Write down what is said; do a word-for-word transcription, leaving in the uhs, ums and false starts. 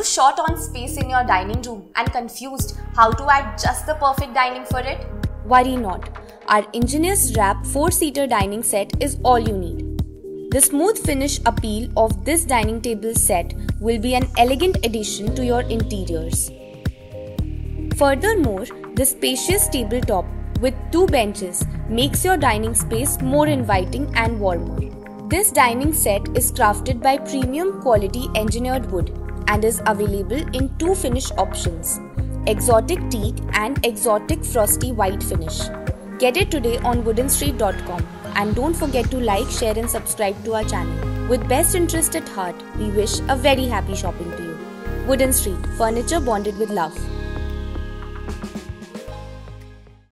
short on space in your dining room and confused how to add just the perfect dining for it? Worry not. Our ingenious wrap four-seater dining set is all you need. The smooth finish appeal of this dining table set will be an elegant addition to your interiors. Furthermore, the spacious tabletop with two benches makes your dining space more inviting and warmer. This dining set is crafted by premium quality engineered wood and is available in two finish options, exotic teak and exotic frosty white finish. Get it today on wooden street dot com and don't forget to like, share and subscribe to our channel. With best interest at heart, we wish a very happy shopping to you. Wooden Street, furniture bonded with love.